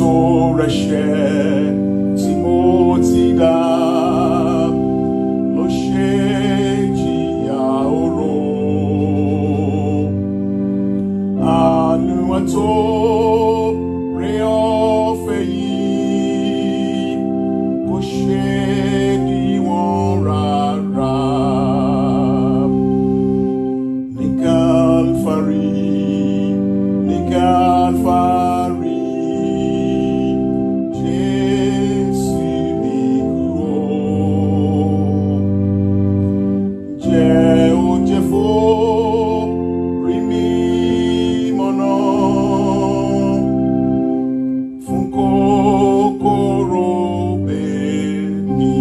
tó rẹ̀ṣẹ̀ tí mo ti dá ló ṣe jìyà oró. Àánú àt'oore ọ̀fẹ́ yìí kò ṣe díwọ̀n rárá. Ní Calvary, Jésù mi kú o. Jẹ́ oúnjẹ fórí mi mọ̀nà fún kòkòrò bẹ́ẹ̀ni.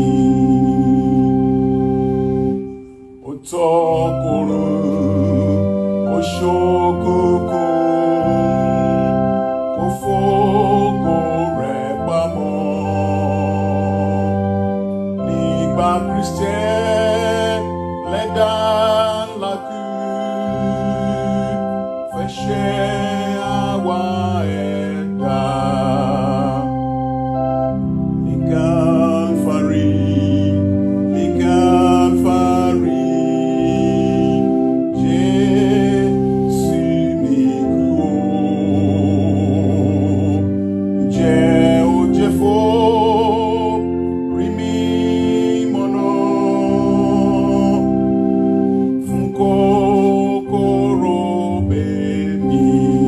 Ó tọ́ kòrùn kò ṣókùnkùn kò fògo rẹ̀ pamọ́. Nígbà Kristẹ́ lẹ́dá ńlá kú fẹ̀ṣẹ̀ àwa ẹ̀dá. Ní Calvary, ní Calvary, Jésù mi kú o. Jẹ́ oúnjẹ fórí mi mọ̀nà fún kòkòrò bẹ́ẹ̀ni.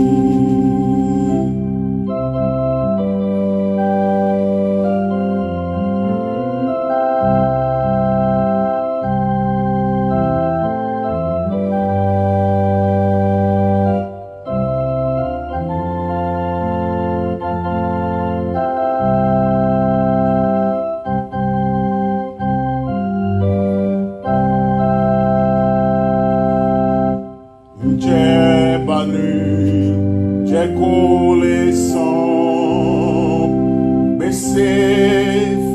Ǹjẹ́ bànújẹ́ kò lè san gbèsè